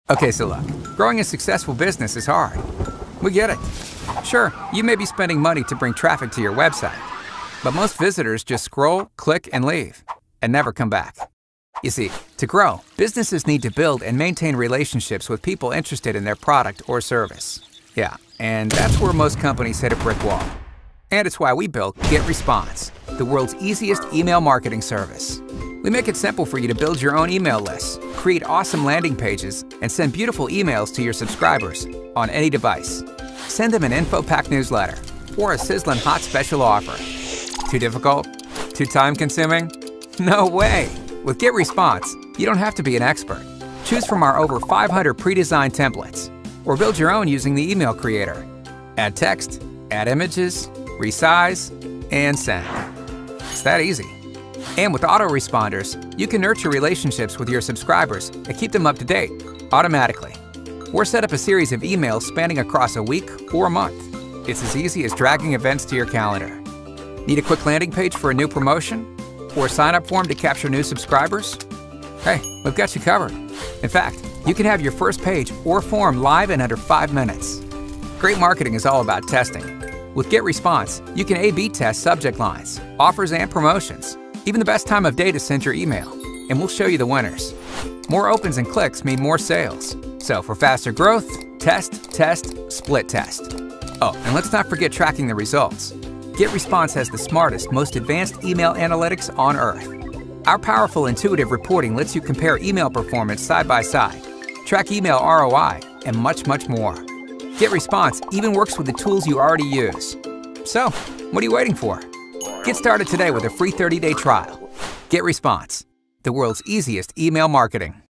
Okay, so look, growing a successful business is hard. We get it. Sure, you may be spending money to bring traffic to your website, but most visitors just scroll, click, and leave, and never come back. You see, to grow, businesses need to build and maintain relationships with people interested in their product or service. Yeah, and that's where most companies hit a brick wall. And it's why we built GetResponse, the world's easiest email marketing service. We make it simple for you to build your own email lists, create awesome landing pages, and send beautiful emails to your subscribers on any device. Send them an info-packed newsletter or a sizzling hot special offer. Too difficult? Too time-consuming? No way! With GetResponse, you don't have to be an expert. Choose from our over 500 pre-designed templates, or build your own using the email creator. Add text, add images, resize, and send. It's that easy. And with autoresponders, you can nurture relationships with your subscribers and keep them up to date automatically. Or set up a series of emails spanning across a week or a month. It's as easy as dragging events to your calendar. Need a quick landing page for a new promotion? Or a sign-up form to capture new subscribers? Hey, we've got you covered. In fact, you can have your first page or form live in under 5 minutes. Great marketing is all about testing. With GetResponse, you can A/B test subject lines, offers, and promotions. Even the best time of day to send your email, and we'll show you the winners. More opens and clicks mean more sales. So for faster growth, test, test, split test. Oh, and let's not forget tracking the results. GetResponse has the smartest, most advanced email analytics on Earth. Our powerful, intuitive reporting lets you compare email performance side by side, track email ROI, and much, much more. GetResponse even works with the tools you already use. So, what are you waiting for? Get started today with a free 30-day trial. GetResponse, the world's easiest email marketing.